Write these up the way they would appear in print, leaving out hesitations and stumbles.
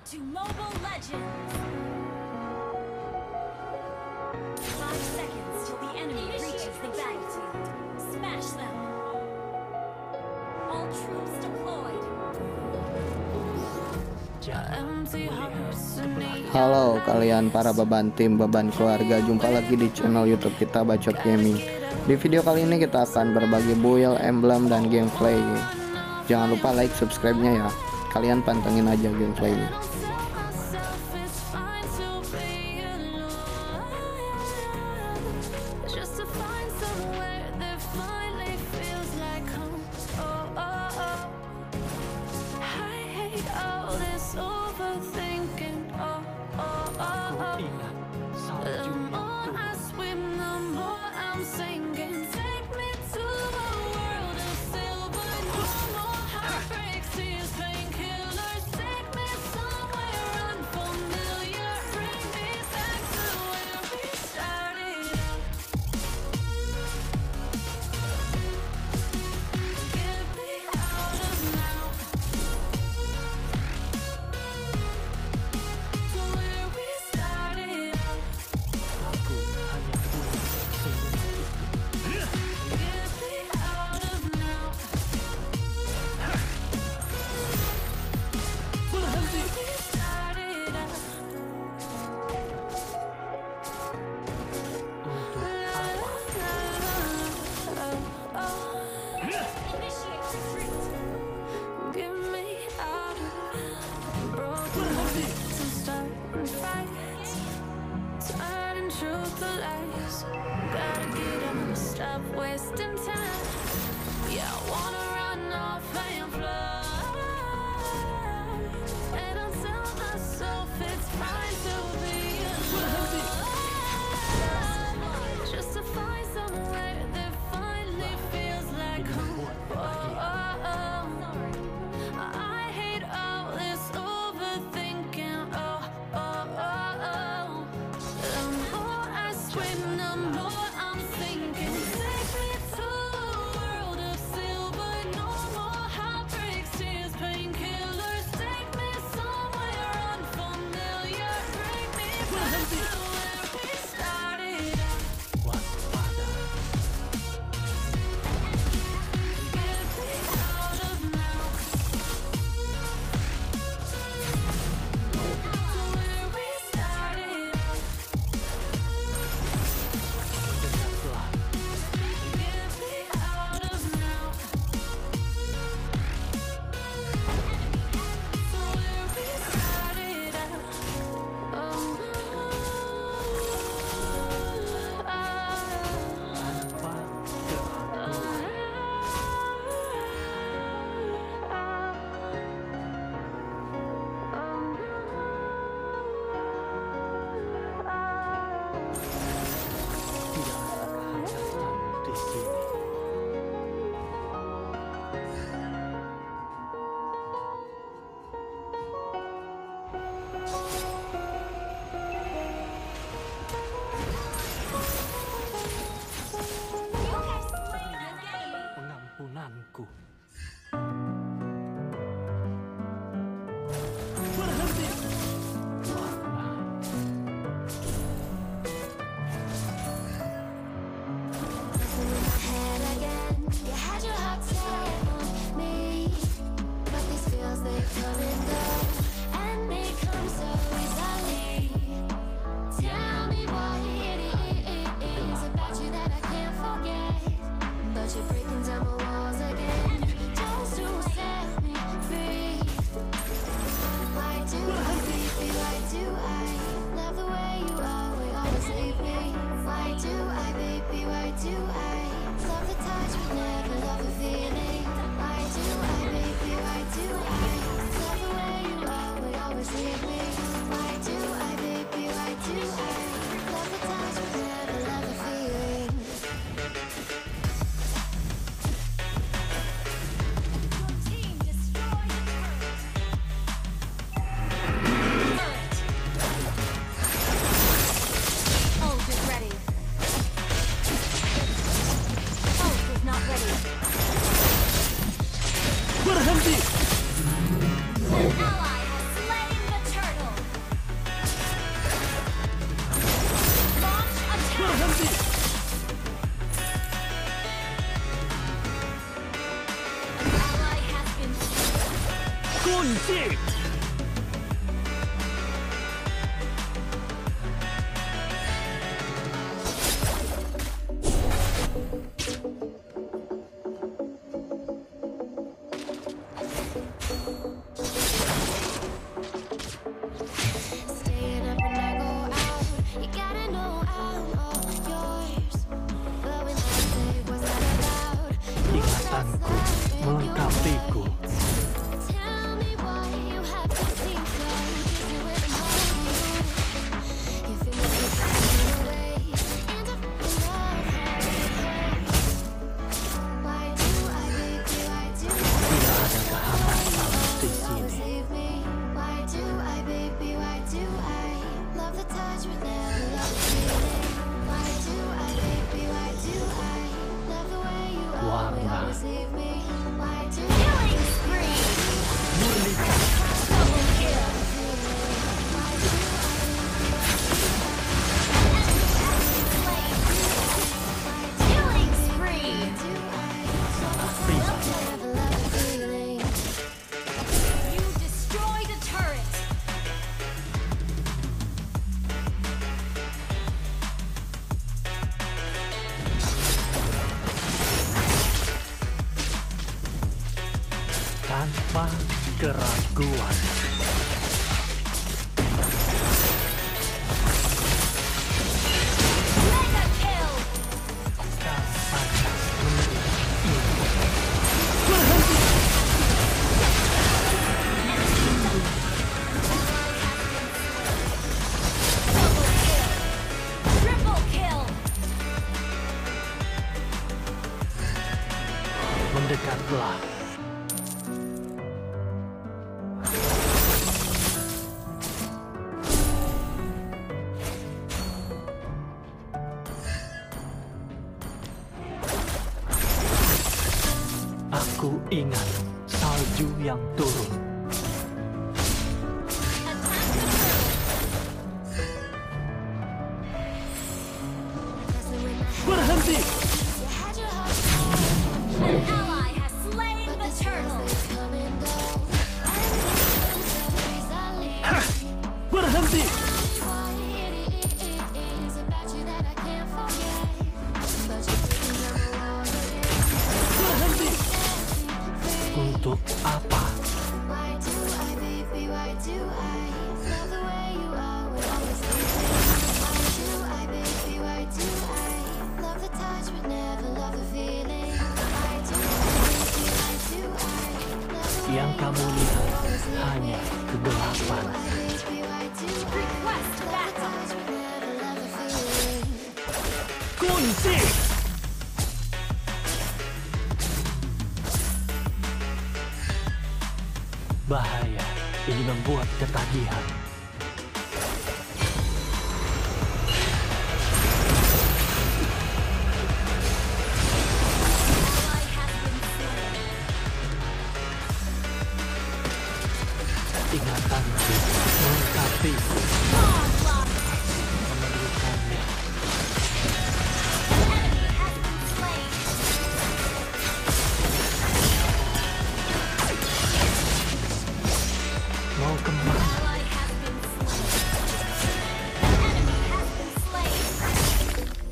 to Mobile Legends! 5 seconds till the enemy reaches the battlefield. Smash them! All troops deployed. Halo kalian para beban tim, beban keluarga, jumpa lagi di channel YouTube kita Bacot Gaming. Di video kali ini kita akan berbagi build, emblem, dan gameplay. Jangan lupa like, subscribe-nya ya. Kalian pantengin aja gameplaynya. An ally has slain the turret. Kunci. Staying up when I go out, you gotta know I'm all yours. But when I say what's not allowed, you know that's Ingatanku not melengkapiku. Tell me why you have to seem so busy with emotion. You feel like you're driving away, and I feel love how it hurts. Why do I, baby, why do Tidak ada kehangatan di always sini. leave me? Why do I, baby, why do I love the touch but never love the feeling? Why do I, baby, why do I love the way you Warna. always leave me? Why do Killing spree. Murnikan Double kill. Killing spree. sangat pribadi. never love the feeling? You destroyed a turret. Tanpa keraguan. Mega kill. Kau pantas menerima ini. Double kill. Triple kill. Mendekatlah. Aku ingat salju yang turun. Attack the turret. Berhenti. You had your heart, An ally has slain the turtle. come and go. I don't so easily. Berhenti. Why it is about you that I can't forget. But you're breaking down the walls again. Berhenti. Untuk apa? Why do I, baby, why do I love the way you are with always leaving? Why do I, baby, why do I love the touch but never love the feeling? Why do I, baby, why do I love the way Yang kamu lihat hanya kegelapan. baby, why do I Request love the backup. touch but never love the feeling? Kunci. Bahaya, ini membuat ketagihan. Ally has been slain. Ingatanku melengkapiku. Onslaught. Memerlukannya. Enemy has been slain. Mau kemana? Ally has been slain. Enemy has been slain.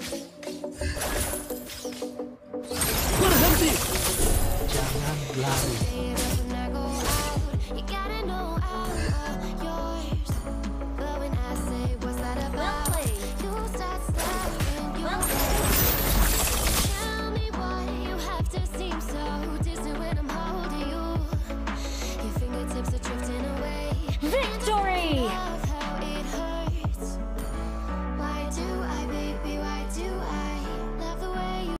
Berhenti. Jangan lari.